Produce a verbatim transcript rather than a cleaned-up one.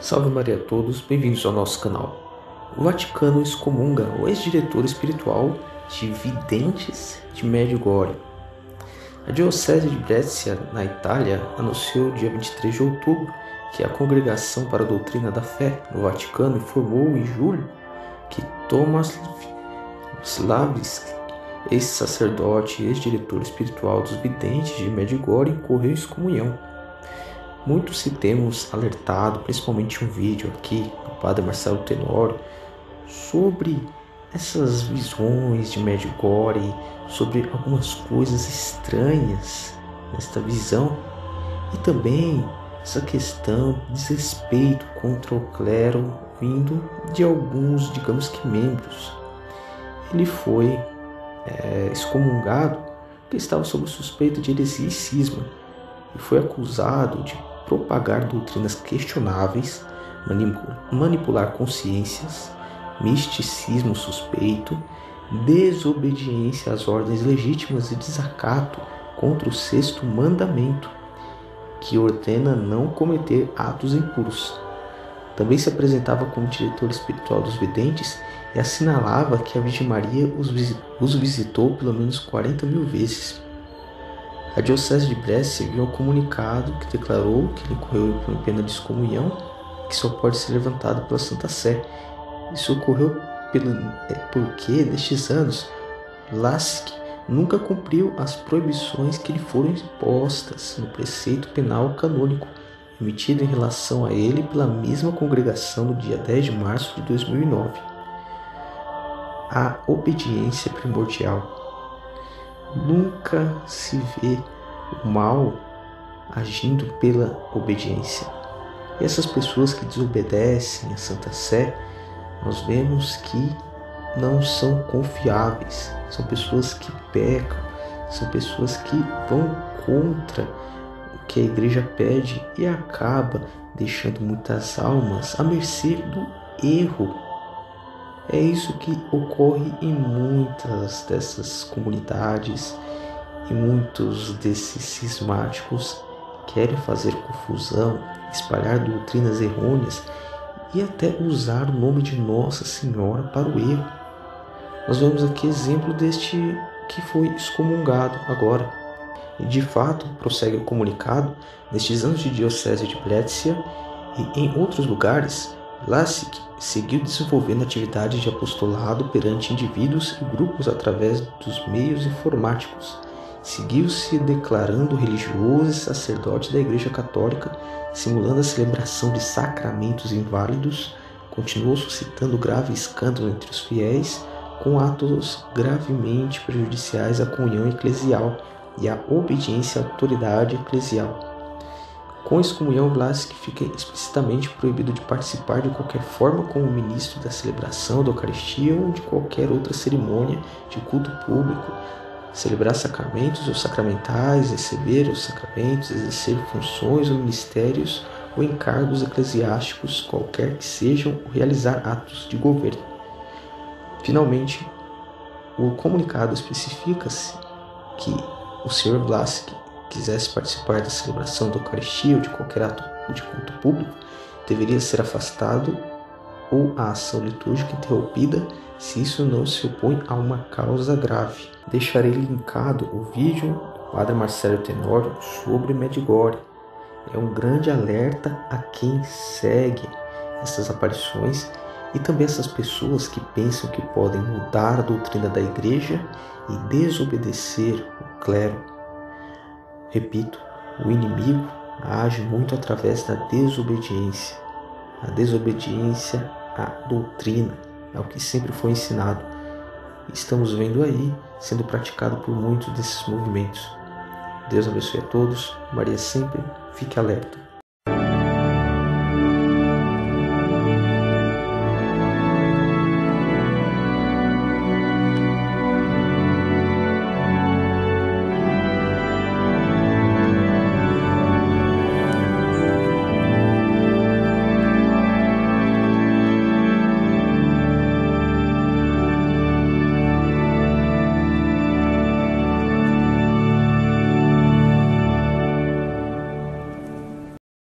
Salve Maria a todos, bem-vindos ao nosso canal. O Vaticano excomunga o ex-diretor espiritual de Videntes de Medjugorje. A Diocese de Brescia, na Itália, anunciou dia vinte e três de outubro que a Congregação para a Doutrina da Fé no Vaticano informou em julho que Tomasz Slavski, ex-sacerdote e ex-diretor espiritual dos Videntes de Medjugorje, incorreu em excomunhão. Muito se temos alertado, principalmente um vídeo aqui do Padre Marcelo Tenório, sobre essas visões de Medjugorje, sobre algumas coisas estranhas nesta visão e também essa questão de desrespeito contra o clero vindo de alguns, digamos que membros. Ele foi é, excomungado porque estava sob suspeita de heresia e cisma e foi acusado de propagar doutrinas questionáveis, manipular consciências, misticismo suspeito, desobediência às ordens legítimas e desacato contra o sexto mandamento, que ordena não cometer atos impuros. Também se apresentava como diretor espiritual dos videntes e assinalava que a Virgem Maria os visitou pelo menos quarenta mil vezes. A Diocese de Brescia enviou um comunicado que declarou que ele incorreu por pena de excomunhão, que só pode ser levantado pela Santa Sé. Isso ocorreu pelo, porque, nestes anos, Slavski nunca cumpriu as proibições que lhe foram impostas no preceito penal canônico, emitido em relação a ele pela mesma congregação no dia dez de março de dois mil e nove. A obediência primordial. Nunca se vê o mal agindo pela obediência. E essas pessoas que desobedecem a Santa Sé, nós vemos que não são confiáveis. São pessoas que pecam, são pessoas que vão contra o que a igreja pede e acaba deixando muitas almas à mercê do erro. É isso que ocorre em muitas dessas comunidades e muitos desses cismáticos querem fazer confusão, espalhar doutrinas errôneas e até usar o nome de Nossa Senhora para o erro. Nós vemos aqui exemplo deste que foi excomungado agora. E de fato, prossegue o comunicado, nestes anos de Diocese de Brescia e em outros lugares, Slavski seguiu desenvolvendo atividades de apostolado perante indivíduos e grupos através dos meios informáticos. Seguiu-se declarando religioso e sacerdote da Igreja Católica, simulando a celebração de sacramentos inválidos, continuou suscitando grave escândalo entre os fiéis, com atos gravemente prejudiciais à comunhão eclesial e à obediência à autoridade eclesial. Com a excomunhão, Slavski fica explicitamente proibido de participar de qualquer forma como ministro da celebração da Eucaristia ou de qualquer outra cerimônia de culto público, celebrar sacramentos ou sacramentais, receber os sacramentos, exercer funções ou ministérios ou encargos eclesiásticos, qualquer que sejam, ou realizar atos de governo. Finalmente, o comunicado especifica-se que o senhor Slavski quisesse participar da celebração da Eucaristia ou de qualquer ato de culto público, deveria ser afastado ou a ação litúrgica interrompida se isso não se opõe a uma causa grave. Deixarei linkado o vídeo do Padre Marcelo Tenório sobre Medjugorje. É um grande alerta a quem segue essas aparições e também essas pessoas que pensam que podem mudar a doutrina da igreja e desobedecer o clero. Repito, o inimigo age muito através da desobediência. A desobediência à doutrina, ao que sempre foi ensinado. Estamos vendo aí sendo praticado por muitos desses movimentos. Deus abençoe a todos. Maria sempre, fique alerta.